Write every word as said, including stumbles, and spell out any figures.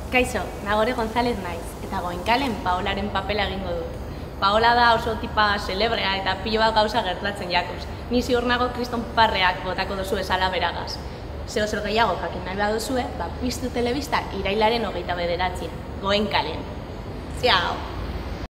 Kaixo, Nagore González naiz, eta Goenkalen Paolaren papela egingo dut. Paola da oso tipa celebrea eta pilo bat gauza gertatzen jakuz. Ni ziur nago kriston parreak botako duzu esala beragaz. Zeo zer gehiago jakin nahi baduzue, ba, Piztu Telebista irailaren hogeita bederatzian, Goenkalen. Ziao!